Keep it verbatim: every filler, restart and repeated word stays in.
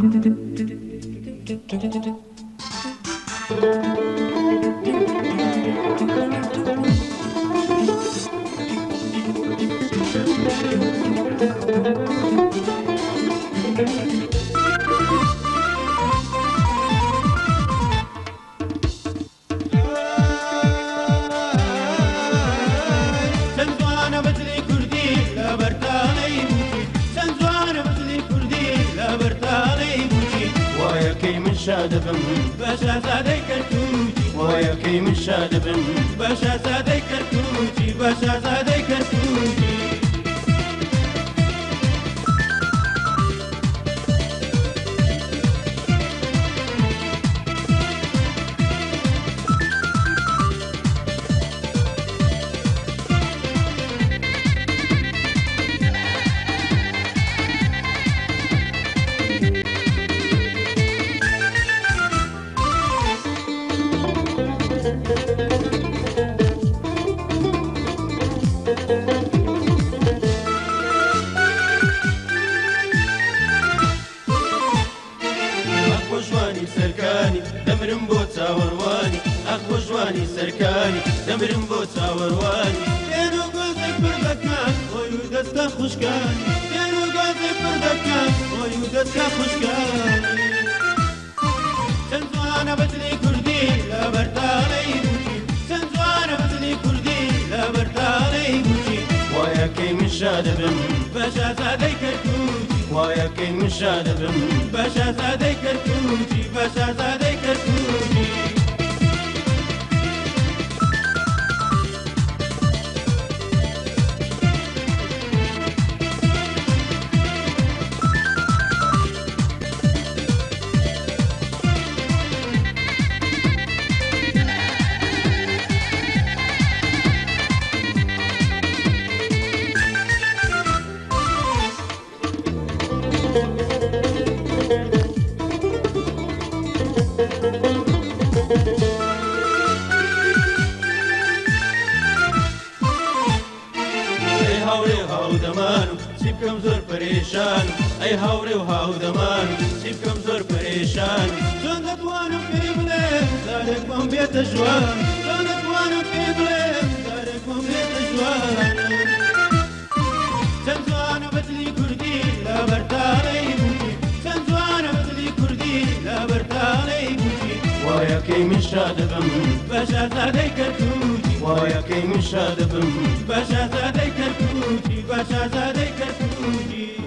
شادبم باشا زادي كرتوجي ويا كي من شادبم باشا زادي كرتوجي باشا زادي كرتوجي سركاني دمرم بو تاورواني اخو جواني سركاني دمرم بو تاورواني كانو قلبك بردكان خويو دستا خوشكاني كانو قلبك بردكان خويو دستا خوشكاني سنزوانا بدلي كردي لا برتالي بوجي سنزوانا بدلي كردي لا برتالي بوجي ويا كي من شادبم باشا زادي كرتوجي ويا كي من شادبم باشا زادي كرتوجي باشا زادي كرتوجي سيبكم زور پریشان ای هاوری و هاو دمان سيبكم زور پریشان چون دتوانم پی بلیم زارک بم بیت جوان چون دتوانم پی بلیم زارک بم بیت جوان سنزوانا بدلی کردی لا برتالی بوجی سنزوانا بدلی کردی لا برتالی بوجی ويا كي من شادبم باشا زادي كرتوجي ويا كي من شادبم باشا زادي كرتوجي باشا زادي كرتوجي